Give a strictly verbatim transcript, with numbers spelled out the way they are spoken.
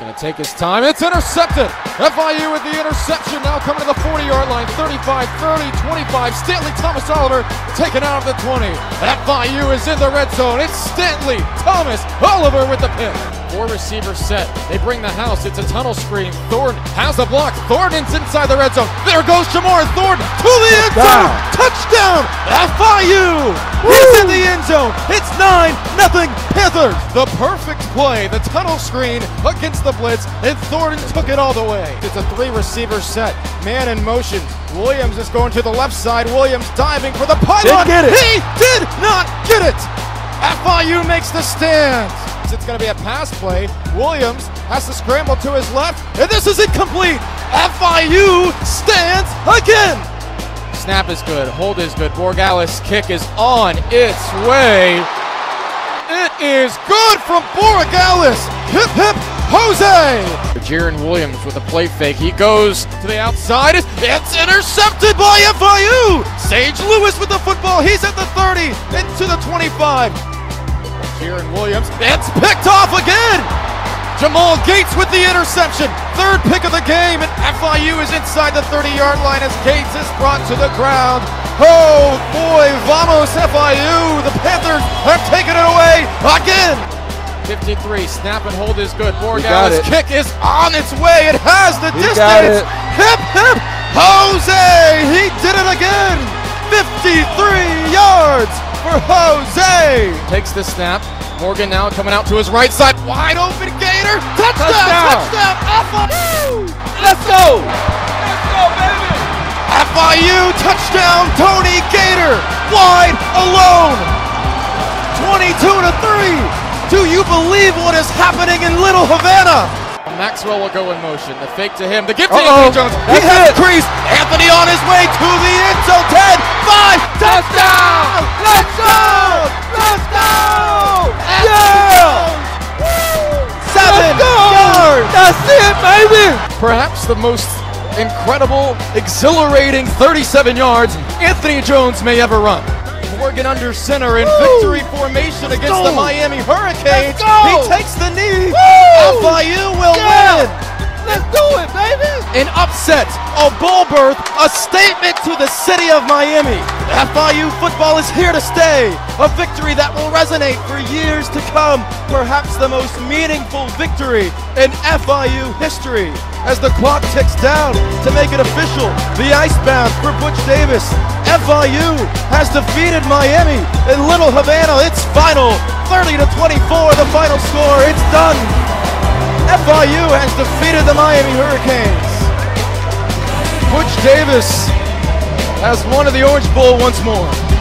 Going to take his time. It's intercepted. F I U with the interception. Now coming to the forty-yard line. thirty-five, thirty, twenty-five. Stanley Thomas Oliver taken out of the twenty. F I U is in the red zone. It's Stanley Thomas Oliver with the pick. Four receiver set. They bring the house. It's a tunnel screen. Thornton has a block. Thornton's inside the red zone. There goes Jamar Thornton to the end zone. Touchdown. F I U. He's in the end zone. It's nine nothing Panthers. The perfect play. The tunnel screen against the blitz, and Thornton took it all the way. It's a three receiver set. Man in motion. Williams is going to the left side. Williams diving for the pylon. Didn't get it. He did not get it. F I U makes the stand. It's going to be a pass play. Williams has to scramble to his left, and this is incomplete. F I U stands again. Snap is good. Hold is good. Borregales' kick is on its way. It is good from Borregales. Hip, hip, Jose. Jaron Williams with a play fake. He goes to the outside. It's intercepted by F I U. Sage Lewis with the football. He's at the thirty, into the twenty-five. Jaron Williams, it's picked off again! Jamal Gates with the interception, third pick of the game, and F I U is inside the thirty-yard line as Gates is brought to the ground. Oh boy, vamos F I U! The Panthers have taken it away again! fifty-three, snap and hold is good. Borregales' kick is on its way, it has the He distance! Hip, hip, Jose! He did it again! fifty-three yards! For Jose! Takes the snap. Morgan now coming out to his right side. Wide open Gator. Touchdown! Touchdown! F I U! Let's go! Let's go, baby! F I U touchdown! Tony Gator wide alone. twenty-two to three. Do you believe what is happening in Little Havana? Maxwell will go in motion. The fake to him. The give to Uh-oh. Anthony Jones. He That's has it. the crease. Anthony on his way to the end zone. ten, five, touchdown! Let's go! Let's go! Yeah! Seven Let's go! yards! That's it, baby! Perhaps the most incredible, exhilarating thirty-seven yards Anthony Jones may ever run. Morgan under center in Woo! victory formation against go! the Miami Hurricanes. Let's go! He takes the knee. Woo! F I U will Yeah! win. Let's do it, baby! An upset, a bull birth, a statement to the city of Miami. F I U football is here to stay. A victory that will resonate for years to come. Perhaps the most meaningful victory in F I U history. As the clock ticks down to make it official, the Icebound for Butch Davis. F I U has defeated Miami in Little Havana. It's final, thirty to twenty-four, the final score. It's done. F I U has defeated the Miami Hurricanes. Butch Davis has won the Orange Bowl once more.